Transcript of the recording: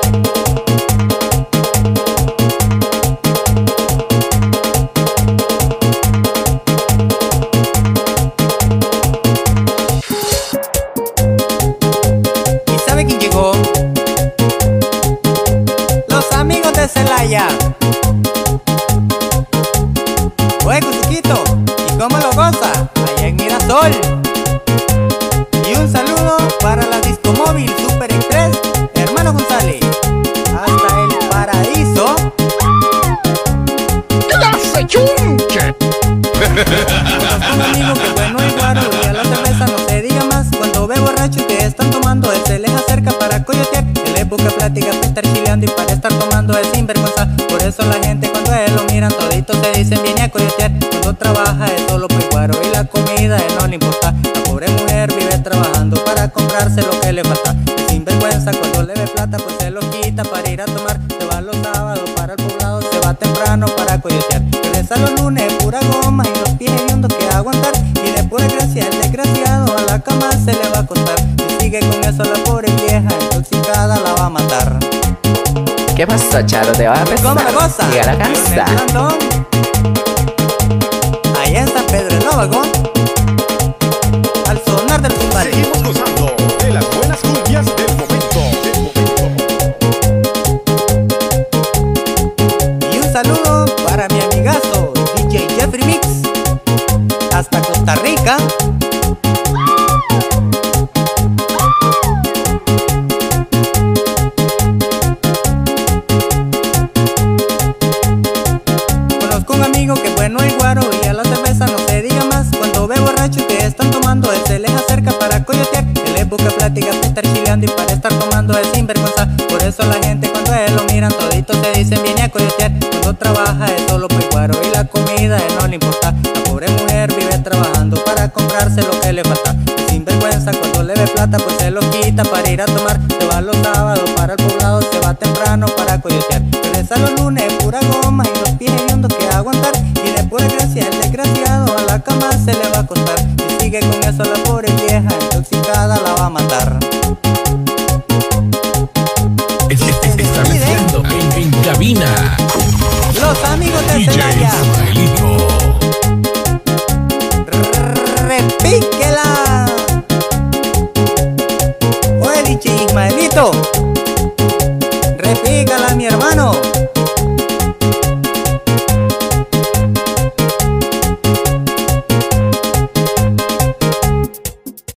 Los amigos de Celaya. Oye, Cusiquito, ¿y cómo lo goza? Allá en Mirasol. Y un saludo para la Disco Móvil Super Express, hermano González. Hasta el paraíso. ¡Clase chunche! Un amigo que bueno y guaro, y a la cerveza no se diga más. Cuando ve borracho que están tomando, él se les acerca para coyotear. Él les busca plática para estar chileando y para estar tomando es sinvergüenza. Por eso la gente cuando a él lo miran toditos se dicen viene a coyotear. Cuando trabaja es solo por guaro y la comida a él no le importa. La pobre mujer vive trabajando para comprarse lo que le falta. Es sinvergüenza cuando le ve plata pues se lo quita para ir a tomar. Se va los sábados para el poblado, se va temprano para coyotear. Regresa los lunes pura goma y los pies hediondos que aguantar. Y de pura gracia el desgraciado a la cama se le va a acostar. Y sigue con eso la pobre vieja intoxicada la va a matar. ¿Qué pasó, Charo? ¿Te vas a besar? ¿Cómo la goza? Llega a la casa. Allá en San Pedro el Nóvago, al sonar del timbal. Seguimos gozando de las buenas cumbias del momento. Y un saludo para mi amigazo DJ Jeffrey Mix, hasta Costa Rica. Conozco un amigo que bueno y guaro y a la cerveza no se diga más. Cuando ve borracho que están tomando, él se les acerca para coyotear. Él les busca plática para estar chileando y para estar tomando es sinvergüenza. Por eso la gente cuando a él lo miran toditos se dicen viene a coyotear. Cuando trabaja es solo por guaro y la comida a él no le importa. La pobre mujer vive trabajando para comprarse lo que le falta. Es sinvergüenza cuando le ve plata pues se lo quita para ir a tomar. Se va los sábados para el poblado, se va temprano para coyotear. Regresa los lunes pura goma y los pies hediondos que aguantar. Y de pura gracia el desgraciado a la cama se le va a acostar. Y sigue con eso la pobre vieja intoxicada la va a matar. Está mezclando en cabina. Los amigos de DJ Celaya. Ismaelito. Repíquela. Oye, DJ Ismaelito, repícala mi hermano.